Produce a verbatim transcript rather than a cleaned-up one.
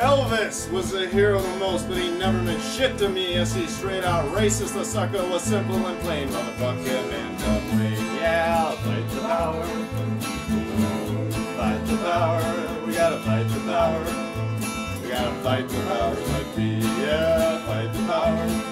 Elvis was the hero the most, but he never meant shit to me. Yes, he's straight out racist. The sucker was simple and plain. Motherfucking man, come Wayne. Yeah, I'll fight the power. Fight the power. We gotta fight the power. We gotta fight the powers that be. Yeah, fight the power.